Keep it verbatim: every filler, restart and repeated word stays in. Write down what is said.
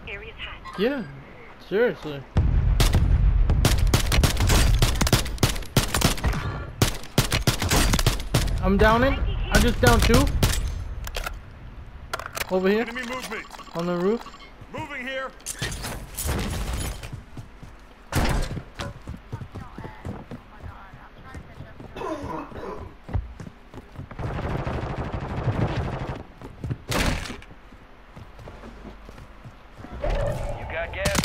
Area's hot. Yeah, seriously. I'm downing. I just down two. Over here. Enemy movement. On the roof. Moving here. You got gas